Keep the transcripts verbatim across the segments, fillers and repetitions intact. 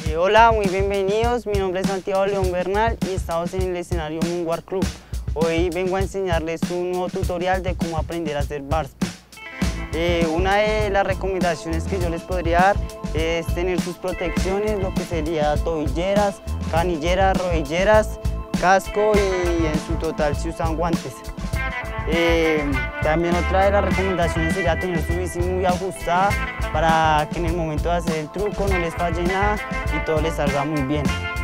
Eh, hola, muy bienvenidos. Mi nombre es Santiago León Bernal y estamos en el escenario Moonwalk Club. Hoy vengo a enseñarles un nuevo tutorial de cómo aprender a hacer bar spin. Eh, una de las recomendaciones que yo les podría dar es tener sus protecciones, lo que sería tobilleras, canilleras, rodilleras, casco y en su total si usan guantes. Eh, también otra de las recomendaciones sería tener su bici muy ajustada para que en el momento de hacer el truco no les falle nada y todo les salga muy bien.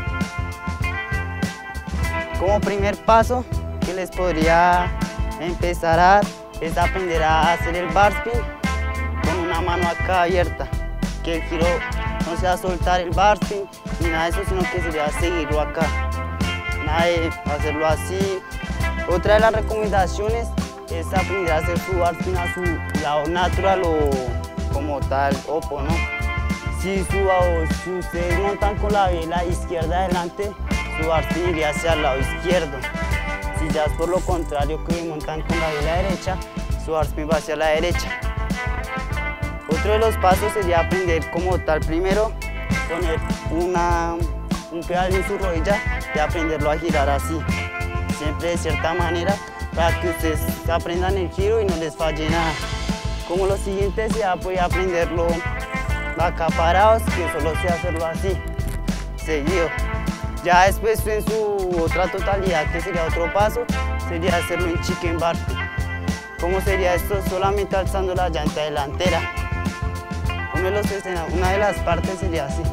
Como primer paso que les podría empezar a dar es aprender a hacer el bar spin con una mano acá abierta, que el giro no sea soltar el bar spin ni nada de eso, sino que sería seguirlo acá, nada de hacerlo así. Otra de las recomendaciones es aprender a hacer su bar spin a su lado natural o como tal opo, ¿no? Si, su, si ustedes montan con la biela izquierda adelante, su bar spin iría hacia el lado izquierdo. Si ya es por lo contrario que montan con la biela derecha, su bar spin va hacia la derecha. Otro de los pasos sería aprender como tal primero poner una, un pedal en su rodilla y aprenderlo a girar así, siempre de cierta manera, para que ustedes aprendan el giro y no les falle nada. Como lo siguiente ya voy a aprenderlo acá parados, que solo sé hacerlo así, seguido. Ya después en su otra totalidad, que sería otro paso, sería hacerlo en chicken bar spin. ¿Cómo sería esto? Solamente alzando la llanta delantera. Uno de los una de las partes sería así.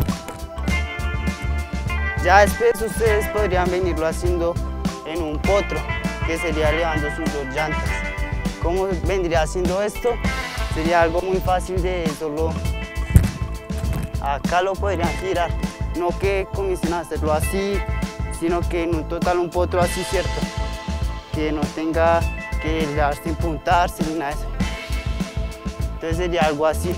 Ya después ustedes podrían venirlo haciendo en un potro, que sería elevando sus dos llantas. ¿Cómo vendría haciendo esto? Sería algo muy fácil de solo acá lo podrían girar, no que comiencen a hacerlo así, sino que en un total un potro así, cierto, que no tenga que darse sin puntarse ni nada de eso. Entonces sería algo así.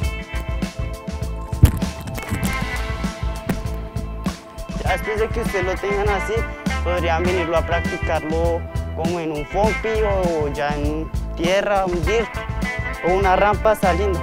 Ya después de que ustedes lo tengan así, podrían venirlo a practicarlo como en un fompi o ya en tierra, un dirt o una rampa saliendo.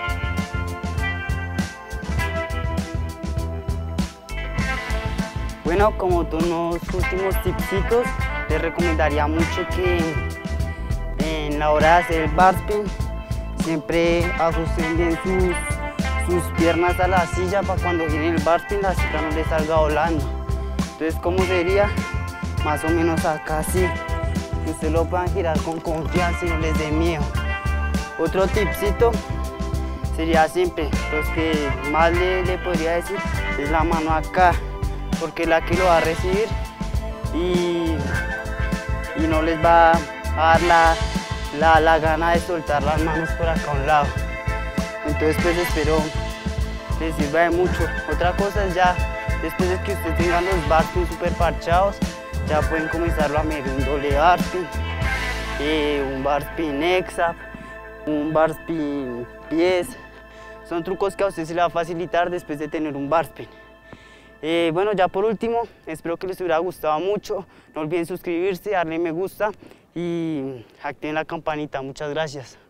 Bueno, como unos últimos tipsitos, les recomendaría mucho que en la hora de hacer el bar spin siempre ajusten bien sus, sus piernas a la silla para cuando giren el bar spin la silla no les salga volando. Entonces, ¿cómo sería? Más o menos acá así, que ustedes lo puedan girar con confianza y no les dé miedo. Otro tipcito sería siempre, los que más le, le podría decir, es la mano acá, porque es la que lo va a recibir y, y no les va a dar la, la, la gana de soltar las manos por acá a un lado. Entonces pues espero les sirva de mucho. Otra cosa es ya, después de que ustedes tengan los bar spin super parchados, ya pueden comenzarlo a medir un doble bar spin, eh, un bar spin hexap, un bar spin pies. Son trucos que a ustedes se les va a facilitar después de tener un bar spin. Eh, bueno, ya por último, espero que les hubiera gustado mucho. No olviden suscribirse, darle me gusta y activen la campanita. Muchas gracias.